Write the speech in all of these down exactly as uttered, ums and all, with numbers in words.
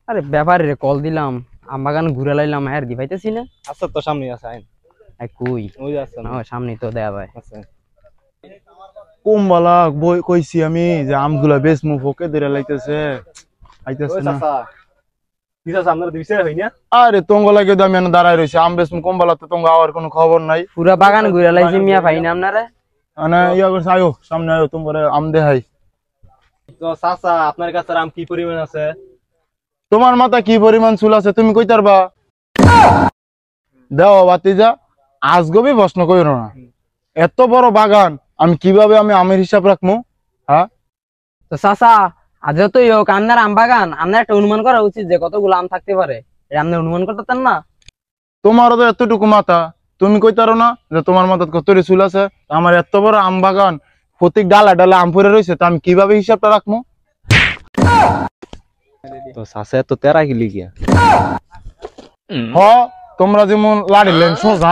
আরে ব্যাপারে রে কল দিলাম, আম বাগান ঘুরে লাইলাম, আর দি পাইতেছি না। আচ্ছা তো সামনে আছে আইন। আই কই ওই আছে ও সামনে তো দেয়া ভাই। আছে। কুম্বালা বই কইছি আমি যে আমগুলা বেশ মু ফোকে ধরে লাইতেছে আইতেছে ওই না। চাচা দিশা সামনে দিছে হই না। আরে তোঙ্গ লাগে তো আমি এনে দাঁড়ায় রইছি, আম বেশ মু কুম্বালাতে তোঙ্গ আওয়ার কোনো খবর নাই। পুরা বাগান ঘুরে লাইছি মিয়া, পাই না আপনারা। মানে ইয়া করছে, আয়ো সামনে আয়ো, তোমারে আম দেখাই। তো চাচা আপনার কাছে আম কি পরিমাণ আছে? তোমার মাথা কি পরিমাণ চুল আছে তুমি কইতারবা? দাও বাতিজা, আজগবি প্রশ্ন কইরো না। এত বড় বাগান আমি কিভাবে আমি আমের হিসাব রাখমু? হ্যাঁ তো চাচা আজ তো হোক আপনার আম বাগান, আপনার একটা অনুমান করা উচিত যে কতগুলো আম থাকতে পারে, এটা আপনি অনুমান করতেন না? তোমারও তো এতটুকু মাথা, তুমি কইতারো না যে তোমার মাথাত কত চুল আছে? আমার এত বড় আম বাগান, প্রত্যেক ডালা ডালা আম পড়ে রয়েছে, তো আমি কিভাবে হিসাবটা রাখবো? তো চাচা তো তেরা গিলি গিয়া। হ, তোমরা যেমন লাড়িলেন সোজা।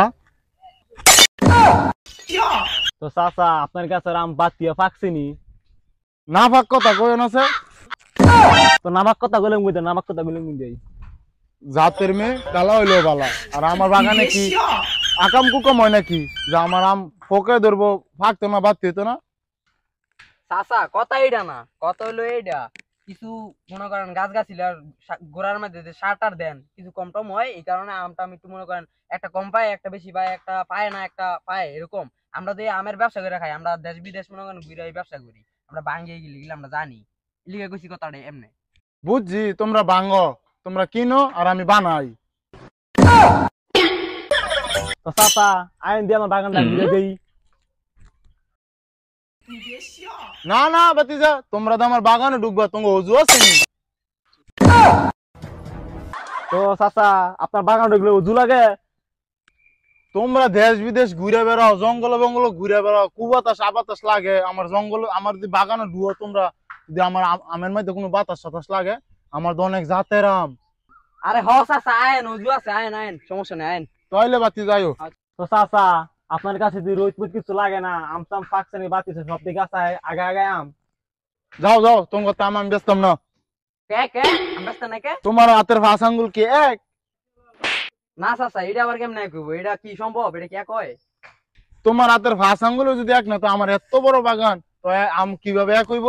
তো চাচা আপনার কাছে আম বাতিয়া পাকছিনি? না ফাঁক কথা কইন আছে। তো নামাক কথা গলে মুই নামাক কথা গলে মুই যাই। জাতের মেয়ে কালা হইলেও বালা, আর আমার বাগানে কি আকাম কুকম হয় নাকি যে আমার আম ফোকে ধরবো, ফাঁকতো না বাদ হইতো না? চাচা কথা এইটা না, কথা হইলো এইটা, কিছু মনে করেন গাছ গাছিলার গোড়ার মধ্যে যে সার টার দেন কিছু কম টম হয়, এই কারণে আমটা আমি একটু মনে করেন একটা কম পায়, একটা বেশি পায়, একটা পায় না একটা পায়, এরকম। আমরা তো এই আমের ব্যবসা করে খাই, আমরা দেশ বিদেশ মনে করেন ঘুরে ব্যবসা করি, আমরা বাঙ্গিয়ে গেলে গেলে আমরা জানি, লিখে কইছি কথাটা এমনি। বুঝছি, তোমরা বাঙ্গো, তোমরা কিনো আর আমি বানাই। তো চাচা আইন দিয়ে আমার বাগানটা ঘুরে দেই। না না বাতিজা, তোমরা তো আমার বাগানে ঢুকবা, তোমার অজু আছে নি? তো চাচা আপনার বাগান ঢুকলে উজু লাগে? তোমরা দেশ বিদেশ ঘুরে বেড়াও, জঙ্গল বঙ্গল ঘুরে বেড়াও, কুবাতাস আবাতাস লাগে আমার জঙ্গল, আমার যদি বাগানে ঢুয়ো তোমরা, যদি আমার আম- আমের মধ্যে কোনো বাতাস সাতাস লাগে, আমার তো অনেক জাতের আম। আরে হ চাচা আয়েন, উজু আছে, আয়েন আয়েন, সমস্যা নেই আয়েন। তাইলে বাতি যাইও। তো চাচা আপনার কাছে যদি রোদ পুত কিছু লাগে না, আম টাম পাকছে নি বাতিছে সব দিকে আছে আগে আগে আম। যাও যাও, তোমার তাম আমি ব্যস্তাম না। কে কে আমরা না কে? তোমার হাতের ফাঁস আঙ্গুল কি এক? না চাচা এটা আবার কেমনে কইবো, এটা কি সম্ভব, এটা কি কয়? তোমার হাতের ফাঁস আঙ্গুল যদি এক না, তো আমার এত বড় বাগান, তো এ আম কিভাবে এক হইব?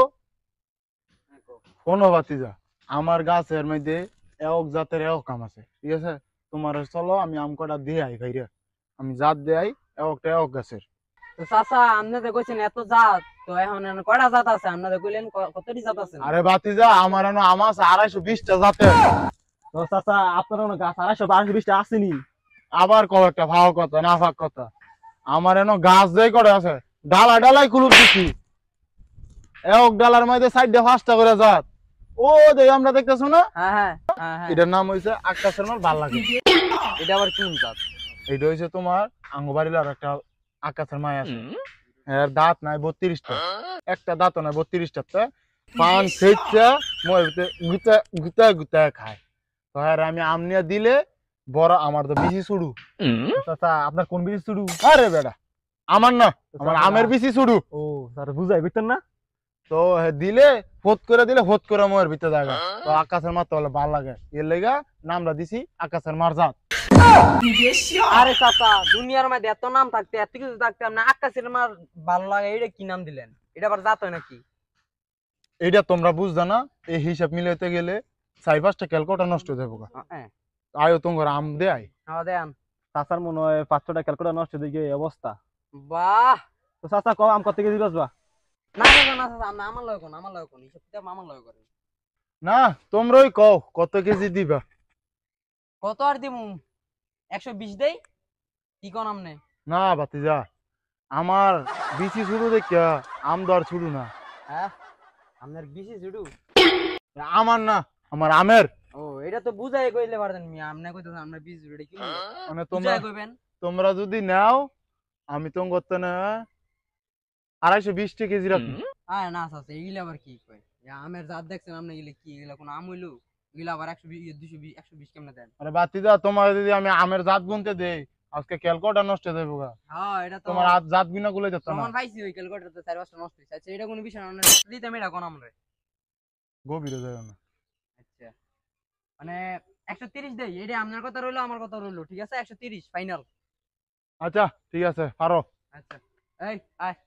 কোনো বাতি যা, আমার গাছের মধ্যে এক জাতের এক আম আছে, ঠিক আছে? তোমার চলো আমি আম কটা দিয়ে আই ভাইরা, আমি জাত দিয়ে আই একটা এক গাছের। তো চাচা আপনি তো কইছেন এত জাত, তো এখন এখন কয়টা জাত আছে? আপনি তো কইলেন ক- কতটি জাত আছে? আরে বাতি যা, আমার এনো আম আছে আড়াইশো বিশটা জাতের। তো চাচা আপনার কোনো গাছ আড়াইশো আড়াইশো বিশটা আসেনি? আবার কও একটা ভাও কথা না ফাঁক কথা, আমার এনো গাছ যেই করে আছে ডালা ডালাই কুলুপ দিছি, এক ডালার মধ্যে সাইডে পাঁচটা করে জাত। ও দেখ আমরা দেখতেছো না, হ্যাঁ হ্যাঁ হ্যাঁ হ্যাঁ। এটার নাম হইছে আকাশের মাল, ভাল লাগে। এটা আবার কোন জাত? এটা হইছে তোমার আঙ্গবাড়ির আর একটা আকাশের মায় আছে, এর দাঁত নাই বত্রিশটা, একটা দাঁত নাই বত্রিশটা, পান সেটা মই গুতা গুতা গুতা খায়। তো আর আমি আম নিয়ে দিলে বড়, আমার তো বিসি ছুড়ু। চাচা আপনার কোন বিজি শুরু? আরে বেটা, আমার না, আমার আমের বিসি ছুড়ু। ও স্যার বুঝাই বুঝতেন না? তো হে দিলে ফোত করে দিলে ফোত করে মোয়ের ভিতরে জায়গা, তো আকাশের মার তো হলে ভাল লাগে, এর লেগা নামটা দিছি আকাশের মার জাত। আরে চাচা দুনিয়ার মধ্যে এত নাম থাকতে এত কিছু থাকতে আপনি আকাশের মার ভালো লাগে, এটা কি নাম দিলেন? এটা আবার জাত হয় নাকি? এইটা তোমরা বুঝদা না, এই হিসাব মিলাইতে গেলে চার পাঁচটা ক্যালকুলেটর নষ্ট হয়ে যাবো। হ্যাঁ আয়ো তোমার আম দে আই। হ্যাঁ দেন। চাচার মনে হয় পাঁচশোটা ক্যালকুলেটর নষ্ট দিকে অবস্থা। বাহ। তো চাচা কম আম কত কেজি বাজবা? না না না চাচা, আপনি আমার লয় কোন, আমার লয় কোন, হিসাব কিতাব আমার লয় করেন। না তোমরাই কও কত কেজি দিবা। কত আর দিমু? একশো বিশ দেই, কি কোন আপনি? না বাতিজা, আমার বিচি শুরু দেখা আম দর শুরু না। হ্যাঁ আপনার বিশি ছুটু? আমার না, আমার আমের। ও এটা তো বুঝাই কইলে পারতেন মিয়া, আপনি কইতেছেন আপনার বিশ ছুটু, এটা কি মানে তোমরা বুঝাই কইবেন? তোমরা যদি নাও, আমি তো করতে না আড়াইশো বিশটা কেজি রাখবো। আয় না চাচা এগুলা আবার কি কয়? এ আমের জাত দেখছেন আপনি, এগুলা কি, এগুলা কোন আম হইলো? এগুলা আবার একশো বিশ দুইশো বিশ একশো বিশ কেমনে দেন? আরে বাতিজা, তোমার যদি আমি আমের জাত গুনতে দেই, আজকে ক্যালকুলেটর নষ্ট হয়ে যাবো গা। হ্যাঁ এটা তো তোমার আজ জাত গুনা গুলো যেত না। প্রমাণ পাইছি, ওই ক্যালকুলেটর তো চার পাঁচটা নষ্ট হইছে। আচ্ছা এটা কোন বিষয় না, আমরা দিতাম এটা কোন আমরে। গভীরে যাবে না। আচ্ছা মানে একশো তিরিশ দেই, এটা আপনার কথা রইলো আমার কথা রইলো, ঠিক আছে একশো তিরিশ ফাইনাল। আচ্ছা ঠিক আছে পারো। আচ্ছা এই আয়